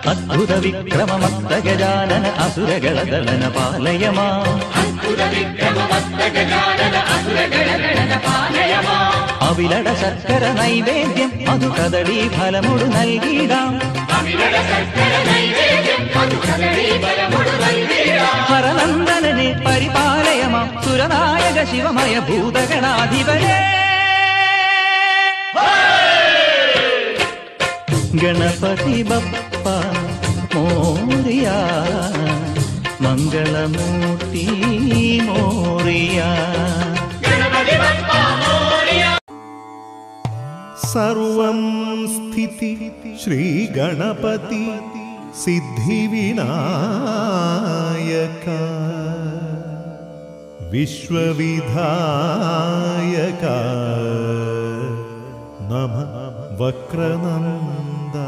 ಅದ್ಭುತ ವಿಕ್ರಮ ಮತ್ತ ಗಜಾನನ ಅಸುರಗಳ ದಳನ ಪಾಲಯಮಾ അവിലട ശർക്കര നൈവേദ്യം അതു കദളി ഫലമുടു നൽകിടാം ഹരനന്ദനനെ പരിപാലയമാം സുരനായക ശിവമയ ഭൂതഗണാധിപനേ ഗണപതി ബപ്പ മോറിയാ മംഗളമൂർത്തി മോറിയാ സർവം സ്ഥിതി ശ്രീ ഗണപതി സിദ്ധിവിനായക വിശ്വവിധായക നമഃ വക്രനന്ദ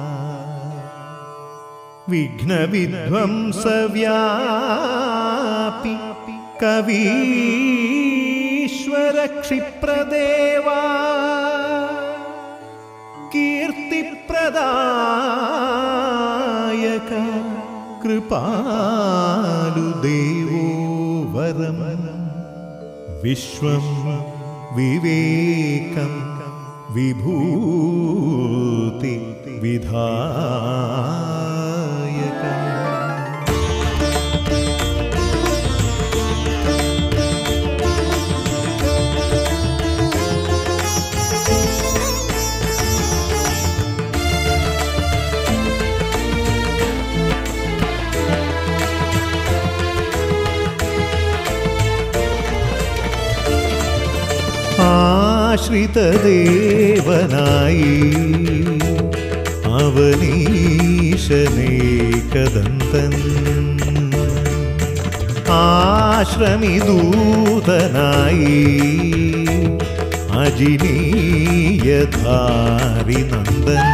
വിഘ്നവിധ്വംസവ്യാപി കവീശ്വര ക്ഷിപ്രദേവാ കീർത്തിപ്രദായക കൃപാലുദേവോ വരം വിശ്വം വിവേകം വിഭൂതി വിധായകം ആശ്രിതദേവനായി അവനീശനേകദന്തൻ ആശ്രമിദൂതനായി അജിനീയധാരിനന്ദൻ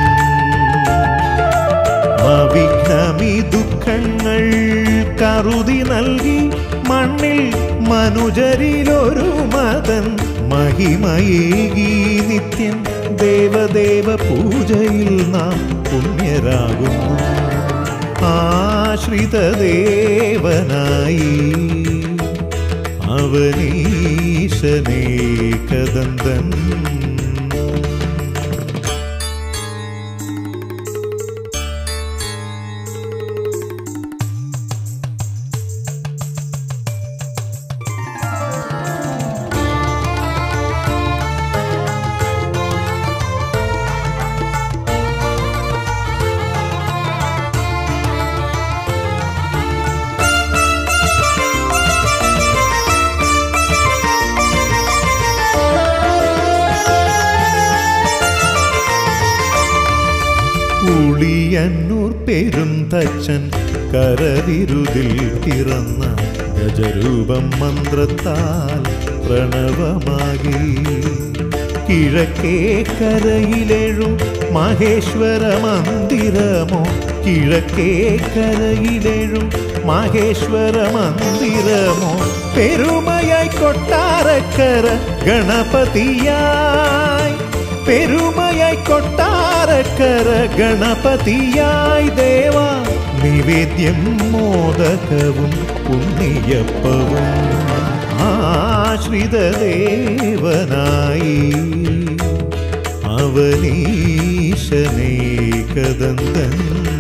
അവിഘ്നമി ദുഃഖങ്ങൾ കരുതി നൽകി മണ്ണിൽ മനുജരിലൊരു മതൻ മഹിമയേകി നിത്യം ദേവദേവ പൂജയിൽ നാം പുണ്യരാകുന്നു ആശ്രിതദേവനായി അവനീശനേകദന്തൻ ഉളിയന്നൂർ പെരുന്തച്ചൻ കരവിരുതിൽ പിറന്ന ഗജരൂപം മന്ത്രത്താൽ പ്രണവമാകി കിഴക്കേ കരയിലെഴും മഹേശ്വര മന്ദിരമോ കിഴക്കേ കരയിലെഴും മഹേശ്വര മന്ദിരമോ പെരുമയായി കൊട്ടാരക്കര ഗണപതിയായി പെരുമയായി കൊട്ടാരക്കര ഗണപതിയായി ദേവാ നിവേദ്യം മോദകവും പുണ്യപ്പവും ആശ്രിതദേവനായി അവനീശനേകദന്തൻ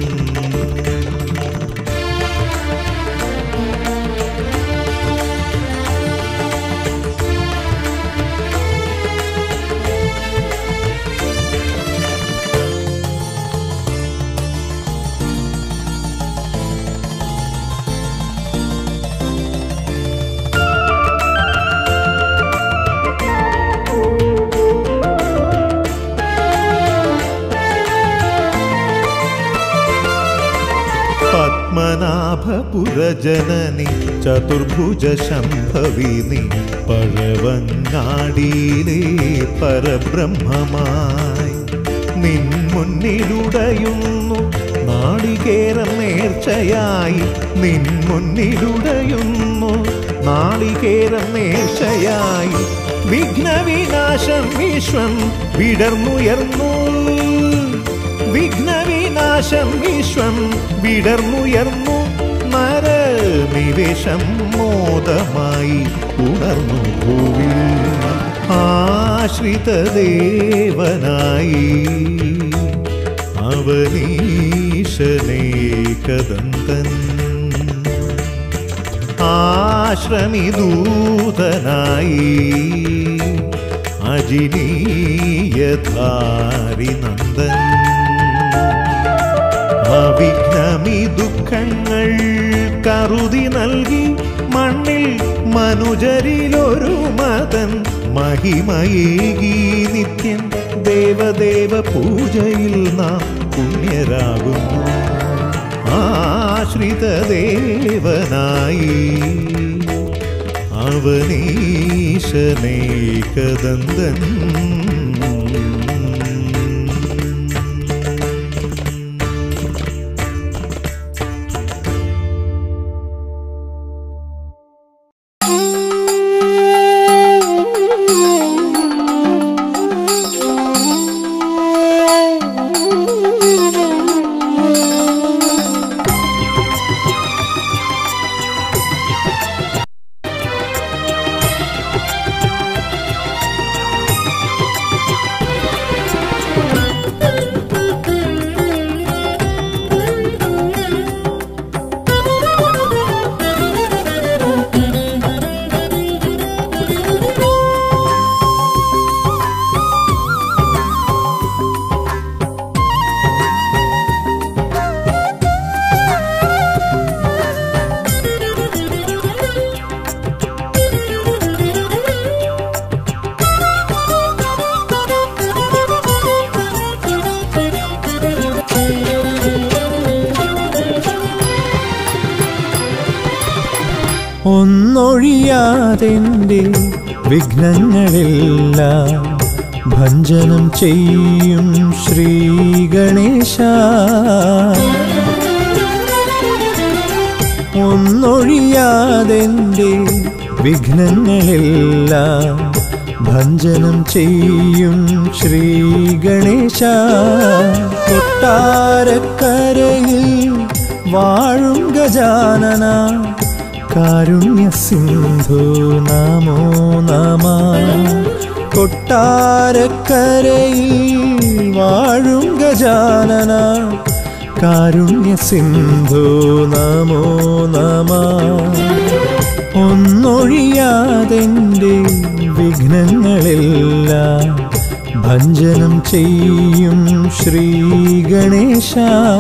പത്മനാഭപുരജനനി ചതുർഭുജ ശംഭവിനി പഴവങ്ങാടിയിലെ പരബ്രഹ്മമായി നിൻ മുന്നിലുടയുന്നു നാളികേരം നേർച്ചയായി നിൻ മുന്നിലുടയുന്നു നാളികേരം നേർച്ചയായി വിഘ്നവിനാശം വിശ്വം വിടർന്നുയർന്നു വിഘ്നവിനാശം വിശ്വം വിടർന്നുയർന്നു നരനിവേശം മോദമായി ഉണർന്നു ഭൂവിൽ ആശ്രിതദേവനായി അവനീശനേകദന്തൻ ആശ്രമിദൂതനായി അജിനീയധാരിനന്ദൻ അവിഘ്നമി ദുഃഖങ്ങൾ കറുതി നൽകി മണ്ണിൽ മനുജരിലൊരു മതൻ മഹിമയേകി നിത്യം ദേവദേവ പൂജയിൽ നാം പുണ്യരാകുന്നു ആശ്രിതദേവനായി അവനീശനേകദന്തൻ ഒന്നൊഴിയാതെൻ്റെ വിഘ്നങ്ങളെല്ലാം ഭഞ്ജനം ചെയ്യും ശ്രീ ഗണേശ ഒന്നൊഴിയാതെൻ്റെ വിഘ്നങ്ങളെല്ലാം ഭഞ്ജനം ചെയ്യും ശ്രീ ഗണേശ കൊട്ടാരക്കരയിൽ വാഴും ഗജാനന കാരുണ്യ സിന്ധു നമോ നമഃ കൊട്ടാരക്കരയിൽ വാഴും ഗജാനന കാരുണ്യ സിന്ധു നമോ നമഃ ഒന്നൊഴിയാതെൻ്റെ വിഘ്നങ്ങളെല്ലാം ഭഞ്ജനം ചെയ്യും ശ്രീ ഗണേശ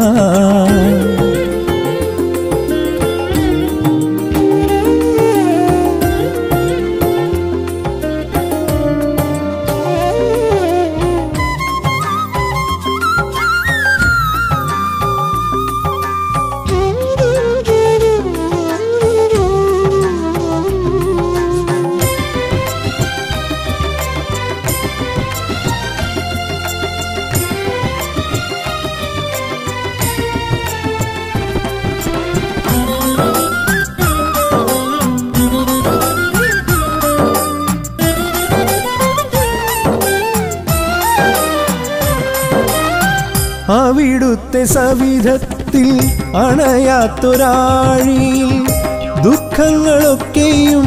അവിടുത്തെ സവിധത്തിൽ അണയാത്തൊരാഴിയിൽ ദുഃഖങ്ങളൊക്കെയും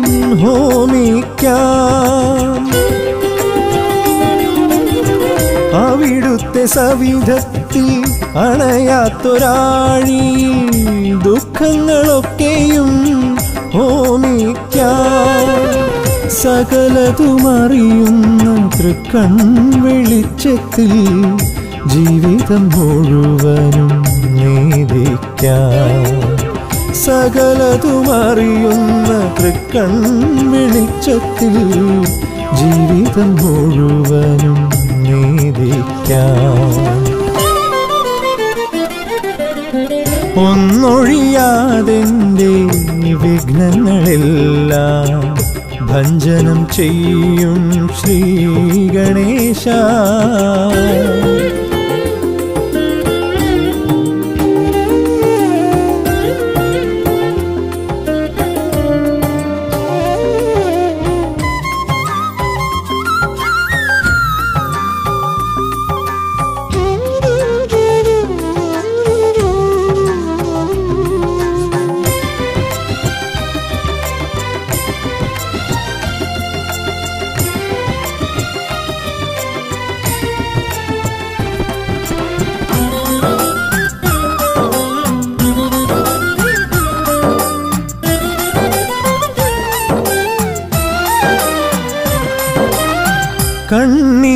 ഹോമിക്കാം അവിടുത്തെ സവിധത്തിൽ അണയാത്തൊരാഴിയിൽ ദുഃഖങ്ങളൊക്കെയും ഹോമിക്കാം സകലതുമറിയുന്ന തൃക്കൺ വെളിച്ചത്തിൽ ജീവിതം മുഴുവനും നേദിക്കാം സകലതുമറിയുന്ന തൃക്കൺ വെളിച്ചത്തിൽ ജീവിതം മുഴുവനും നേദിക്കാം ഒന്നൊഴിയാതെൻ്റെ വിഘ്നങ്ങളെല്ലാം ഭഞ്ജനം ചെയ്യും ശ്രീ ഗണേശ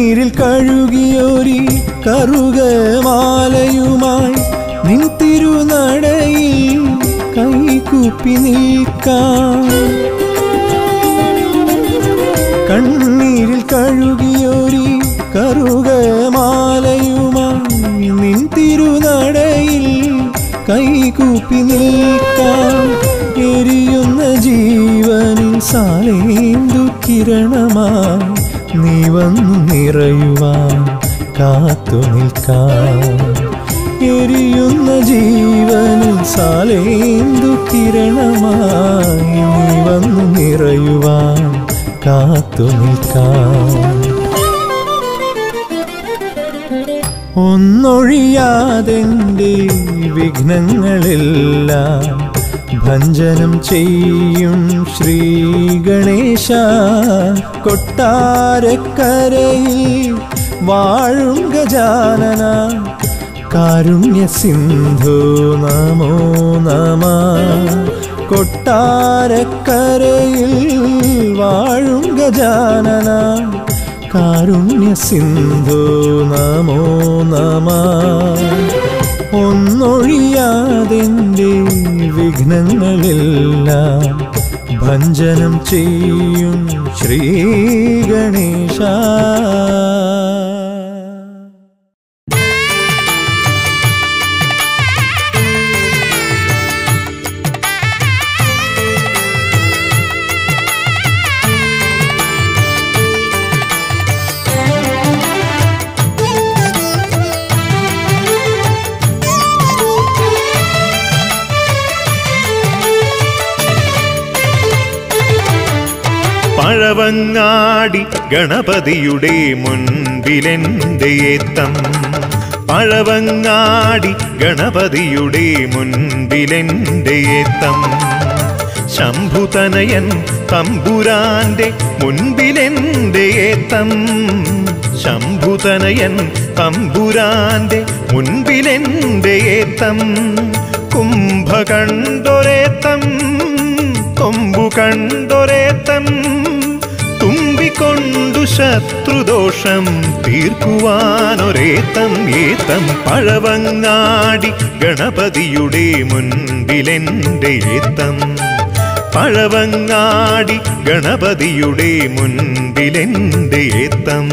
കണ്ണീരിൽ കഴുകിയൊരി കറുകമാലയുമായി നിൻ തിരുനടയിൽ കൈകൂപ്പി നിൽക്കാം. കണ്ണീരിൽ കഴുകിയൊരി കറുകമാലയുമായി നിൻ തിരുനടയിൽ കൈകൂപ്പി നിൽക്കാം. എരിയുന്ന ജീവനിൽ സാലേന്ദു കിരണമായി നീ വന്നു നിറയുവാൻ കാത്തു നിൽക്കാം. എരിയുന്ന ജീവനിൽ സാലേന്ദു കിരണമായി നീ വന്നു നിറയുവാൻ കാത്തു നിൽക്കാം. ഒന്നൊഴിയാതെൻ്റെ വിഘ്നങ്ങളെല്ലാം ഭഞ്ജനം ചെയ്യും ശ്രീ ഗണേശ. കൊട്ടാരക്കരയിൽ വാഴും ഗജാനന കാരുണ്യ സിന്ധു നമോ നമഃ. കൊട്ടാരക്കരയിൽ വാഴും ഗജാനന കാരുണ്യ സിന്ധു നമോ നമഃ. ഒന്നൊഴിയാതെൻ്റെ വിഘ്നങ്ങളെല്ലാം ഭഞ്ജനം ചെയ്യും ശ്രീ ഗണേശ. പഴവങ്ങാടി ഗണപതിയുടെ മുൻപിലെന്റെ ഏത്തം. പഴവങ്ങാടി ഗണപതിയുടെ മുൻപിലെന്റെ ഏത്തം. ശംഭുതനയൻ തമ്പുരാന്റെ മുൻപിലെന്റെ ഏത്തം. ശംഭുതനയൻ തമ്പുരാന്റെ മുൻപിലെന്റെ ഏത്തം. കുംഭ കണ്ടൊരേത്തം കൊമ്പു കണ്ടൊരേത്തം. തുമ്പിക്കൊണ്ടു ശത്രുദോഷം തീർക്കുവാനൊരേത്തം ഏത്തം. പഴവങ്ങാടി ഗണപതിയുടെ മുൻപിലെന്റെ ഏത്തം. പഴവങ്ങാടി ഗണപതിയുടെ മുൻപിലെന്റെ ഏത്തം.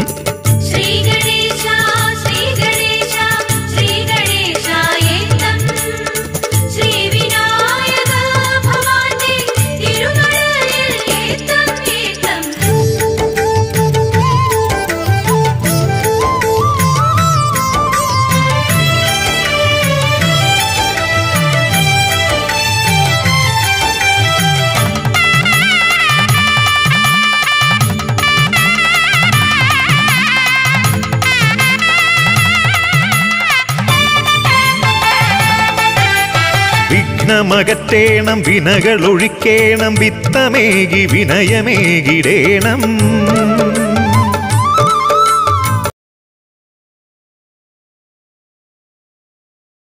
വിഘ്നമകറ്റേണം വിനകളൊഴിക്കേണം വിത്തമേകി വിനയമേകിടേണം.